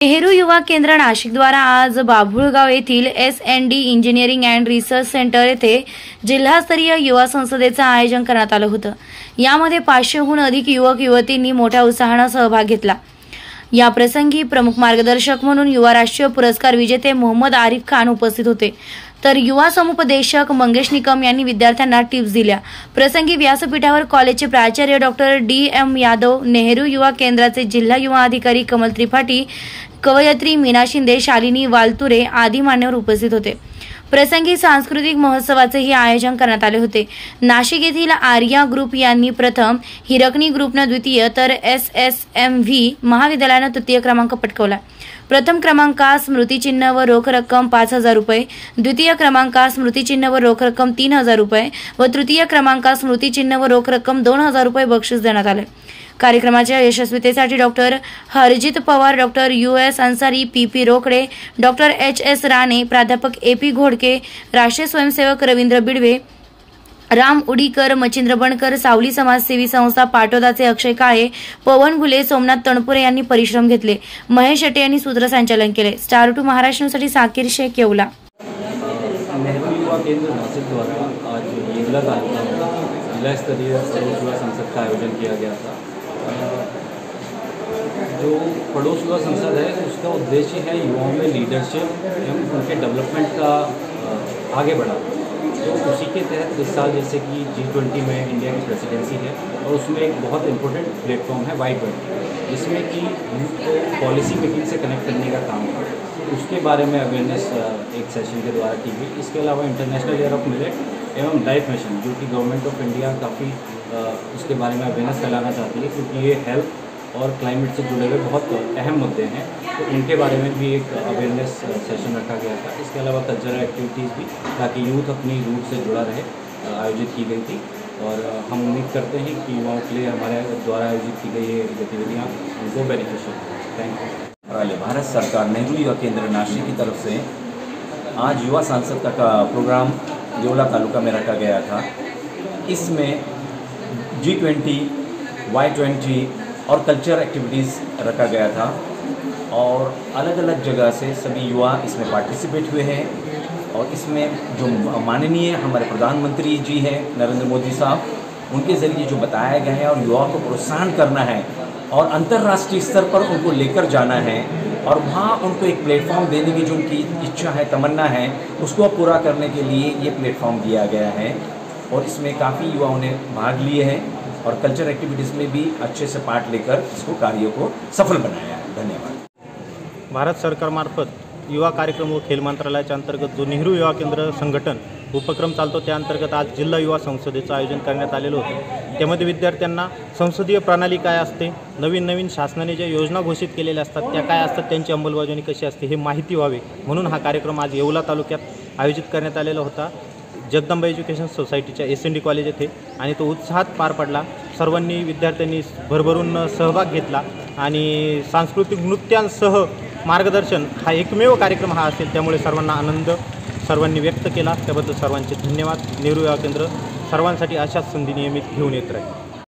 नेहरू युवा केंद्र नाशिक द्वारा आज बाभुळगाव येथील S&D engineering and research centre येथे जिल्हास्तरीय युवा संसदेचे आयोजन करण्यात आलं होतं। यामध्ये 500हून अधिक युवक युवतींनी मोठ्या उत्साहाने सहभाग घेतला। या प्रसंगी प्रमुख मार्गदर्शक म्हणून युवा राष्ट्रीय पुरस्कार विजेते मोहम्मद आरिफ खान उपस्थित होते, तर युवा समुपदेशक मंगेश निकम यांनी विद्यार्थ्यांना टिप्स दिल्या। प्रसंगी व्यासपीठावर कॉलेजचे प्राचार्य डॉक्टर D.M. यादव, नेहरू युवा केंद्राचे जिल्हा युवा अधिकारी कमल त्रिपाठी, कवयित्री मीना शिंदे, शालिनी वालतुरे आदी मान्यवर उपस्थित होते। प्रसंगी सांस्कृतिक महोत्सवाचेही आयोजन करण्यात आले होते। नाशिक येथील आर्या ग्रुप यांनी प्रथम, हिरकणी ग्रुपने द्वितीय, तर SSMV महाविद्यालयाने तृतीय क्रमांक पटकावला। प्रथम क्रमांकास स्मृतिचिन्ह व रोख रक्कम 5,000 रुपये, द्वितीय क्रमांकास स्मृतिचिन्ह व रोख रक्कम 3,000 रुपये व तृतीय क्रमांकास स्मृतिचिन्ह व रोख रक्कम 2,000 रुपये बक्षीस देण्यात आले। कार्यक्रमाच्या यशस्वीतेसाठी doctor Harjit Pawar, doctor US Ansari, PP Rokade, doctor HS Rane, प्राध्यापक AP घोडके, राष्ट्रीय स्वयंसेवक रवींद्र बिडवे, राम उडीकर, मचिंद्र बनकर, सावली समाजसेवी संस्था पाटोदाचे अक्षय काळे, पवन घुले, सोमनाथ तणपुरे यांनी परिश्रम घेतले। महेश शेट्टे यांनी सूत्रसंचालन केले। स्टार 2 महाराष्ट्रासाठी साकीर शेख, येवला। नेहरू युवा केंद्र नासिक द्वारा आज येवला तालुका जिला स्तरीय पड़ोस युवा संसद का आयोजन किया गया था। जो पड़ोस युवा संसद है उसका उद्देश्य है युवाओं में लीडरशिप एवं उनके डेवलपमेंट का आगे बढ़ाना। तो उसी के तहत इस साल जैसे कि G20 में इंडिया की प्रेसिडेंसी है और उसमें एक बहुत इम्पोर्टेंट प्लेटफॉर्म है Y20, जिसमें कि यूथ को पॉलिसी मेकिंग से कनेक्ट करने का काम है। उसके बारे में अवेयरनेस एक सेशन के द्वारा की गई। इसके अलावा इंटरनेशनल ईयर ऑफ मिलेट एवं लाइफ मिशन, जो कि गवर्नमेंट ऑफ इंडिया काफ़ी उसके बारे में अवेयरनेस फैलाना चाहती है, क्योंकि ये हेल्थ और क्लाइमेट से जुड़े हुए बहुत अहम मुद्दे हैं, तो उनके बारे में भी एक अवेयरनेस सेशन रखा गया था। इसके अलावा कल्चरल एक्टिविटीज़ भी, ताकि यूथ अपनी रूट से जुड़ा रहे, आयोजित की गई थी। और हम उम्मीद करते हैं कि युवाओं के लिए हमारे द्वारा आयोजित की गई ये गतिविधियाँ उनको बेनिफिशियल हैं। Thank you. भारत सरकार नेहरू युवा केंद्र नासिक की तरफ से आज युवा सांसद का प्रोग्राम येवला तालुका में रखा गया था। इसमें G20, Y20 और कल्चर एक्टिविटीज़ रखा गया था और अलग अलग जगह से सभी युवा इसमें पार्टिसिपेट हुए हैं। और इसमें जो माननीय हमारे प्रधानमंत्री जी हैं नरेंद्र मोदी साहब, उनके ज़रिए जो बताया गया है और युवाओं को प्रोत्साहन करना है और अंतर्राष्ट्रीय स्तर पर उनको लेकर जाना है और वहाँ उनको एक प्लेटफॉर्म देने की जो उनकी इच्छा है, तमन्ना है, उसको पूरा करने के लिए ये प्लेटफॉर्म दिया गया है। और इसमें काफ़ी युवाओं ने भाग लिए हैं और कल्चर एक्टिविटीज़ में भी अच्छे से पार्ट लेकर इसको कार्य को सफल बनाया है। धन्यवाद। भारत सरकार मार्फत युवा कार्यक्रम व खेल मंत्रालयाच्या अंतर्गत जो नेहरू युवा केंद्र संघटन उपक्रम चालतो, त्या अंतर्गत आज जिल्हा युवा संसदेचं आयोजन करण्यात आलेलं होतं। त्यामध्ये विद्यार्थ्यांना संसदीय प्रणाली काय असते, नवीन नवीन शासनाने ज्या योजना घोषित केलेल्या असतात त्या काय असतात, त्यांची अंमलबजावणी कशी असते हे माहिती व्हावे म्हणून हा कार्यक्रम आज येवला तालुक्यात आयोजित करण्यात आलेला होता। जगदंबा एज्युकेशन सोसायटीच्या S&D कॉलेज येथे आणि तो उत्साहात पार पडला। सर्वांनी विद्यार्थ्यांनी भरभरून सहभाग घेतला आणि सांस्कृतिक नृत्यांसह मार्गदर्शन हा एकमेव कार्यक्रम हा असेल, त्यामुळे सर्वांना आनंद सर्वांनी व्यक्त केला। त्याबद्दल सर्वांचे धन्यवाद। नेहरू युवा केंद्र सर्वांसाठी अशाच संधी नियमित घेऊन येत राहील।